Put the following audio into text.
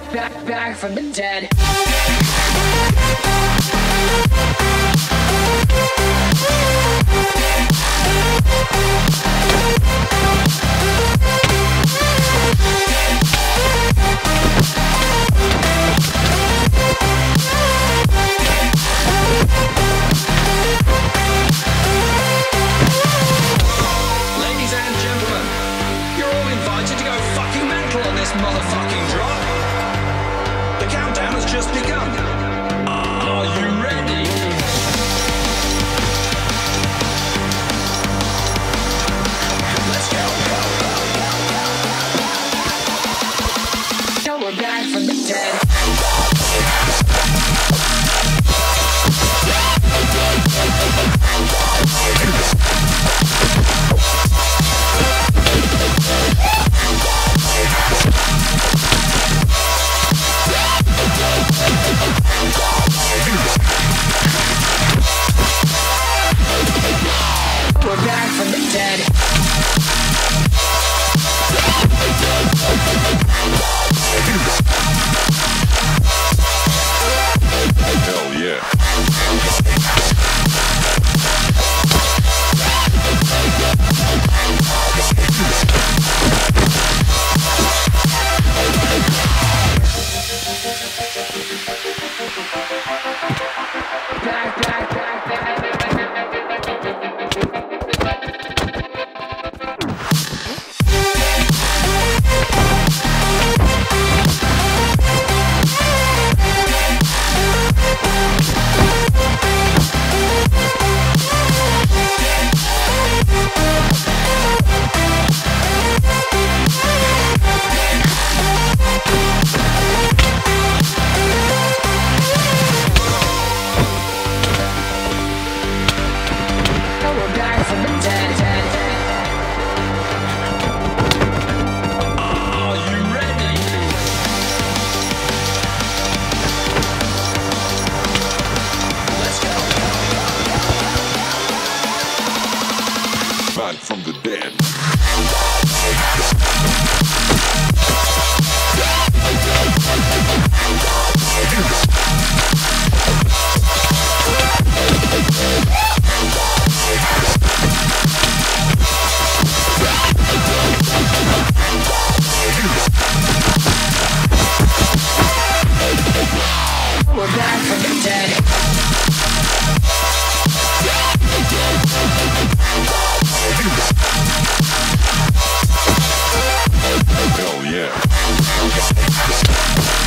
back from the dead. Ladies and gentlemen, you're all invited to go fucking mental on this motherfucking drop. The countdown has just begun. Are you ready? Let's go. Now we're back from the dead. We're back from the dead. Hell yeah. Back from the dead. We're back from the dead. Hell yeah.